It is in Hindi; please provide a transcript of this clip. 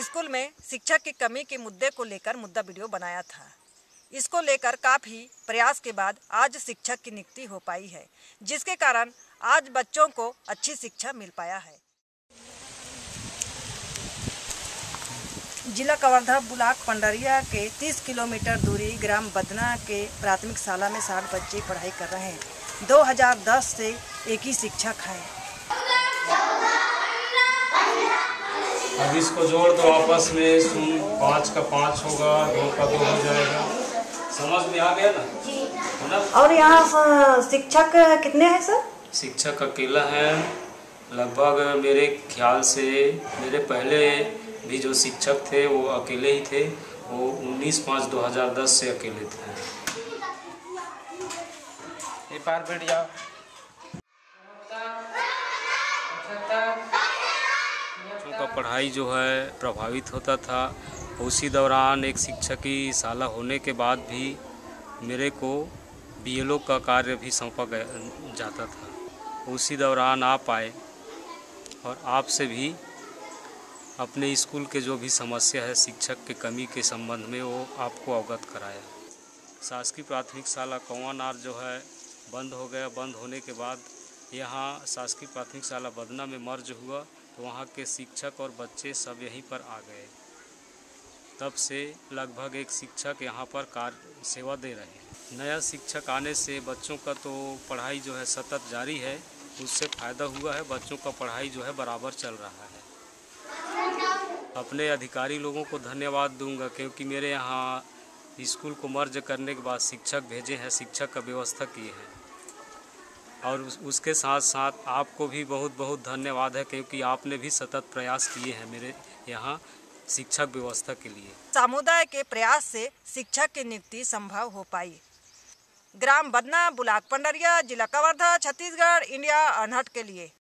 स्कूल में शिक्षक की कमी के मुद्दे को लेकर मुद्दा वीडियो बनाया था। इसको लेकर काफ़ी प्रयास के बाद आज शिक्षक की नियुक्ति हो पाई है, जिसके कारण आज बच्चों को अच्छी शिक्षा मिल पाया है। जिला कवर्धा ब्लॉक पंडरिया के 30 किलोमीटर दूरी ग्राम बदना के प्राथमिक शाला में 60 बच्चे पढ़ाई कर रहे हैं। 2010 से एक ही शिक्षक हैं। अब इसको जोड़ दो आपस में, 5 का 5 होगा, 2 का 2 हो जाएगा। समझ में आ गया ना? और यहाँ शिक्षक कितने हैं सर? शिक्षक अकेला है। लगभग मेरे ख्याल से मेरे पहले भी जो शिक्षक थे वो अकेले ही थे। वो 19/5/2010 से अकेले थे। ये पार बैठ जाओ। का पढ़ाई जो है प्रभावित होता था। उसी दौरान एक शिक्षक की शाला होने के बाद भी मेरे को बीएलओ का कार्य भी सौंपा जाता था। उसी दौरान आप आए और आपसे भी अपने स्कूल के जो भी समस्या है शिक्षक के कमी के संबंध में वो आपको अवगत कराया। शासकीय प्राथमिक शाला कौवानार जो है बंद हो गया। बंद होने के बाद यहाँ शासकीय प्राथमिक शाला बदना में मर्ज हुआ, तो वहाँ के शिक्षक और बच्चे सब यहीं पर आ गए। तब से लगभग एक शिक्षक यहाँ पर कार्य सेवा दे रहे हैं। नया शिक्षक आने से बच्चों का तो पढ़ाई जो है सतत जारी है, उससे फ़ायदा हुआ है। बच्चों का पढ़ाई जो है बराबर चल रहा है। अपने अधिकारी लोगों को धन्यवाद दूंगा, क्योंकि मेरे यहाँ स्कूल को मर्ज करने के बाद शिक्षक भेजे हैं, शिक्षक का व्यवस्था किए हैं। और उसके साथ साथ आपको भी बहुत बहुत धन्यवाद है, क्योंकि आपने भी सतत प्रयास किए हैं मेरे यहाँ शिक्षक व्यवस्था के लिए। समुदाय के प्रयास से शिक्षक की नियुक्ति संभव हो पाई। ग्राम बदना, ब्लॉक पंडरिया, जिला कवर्धा, छत्तीसगढ़, इंडिया अनहट के लिए।